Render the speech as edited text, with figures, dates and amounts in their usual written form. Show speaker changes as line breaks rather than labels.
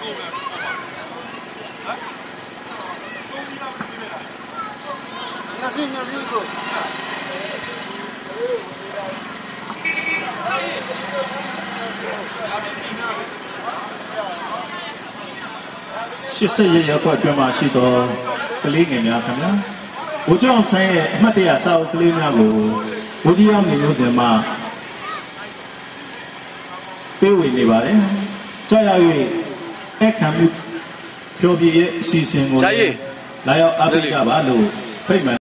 80 ရက်ကွက်အတွင်းမှာရှိသောကလေးငယ်များခင်ဗျာဘိုးကျောင်းဆိုင်ရဲ့အမှတ်တရစာအုပ်ကလေးများကိုဘိုးကြီးရောက်နေလို့စဉ်မှာပေးဝေနေပါတယ်ကြောက်ရ၍အခမ်းမှုပြောပြရဲ့အစီအစဉ်ကိုလာရောက်အားပေးကြပါလို့ဖိတ်မှန်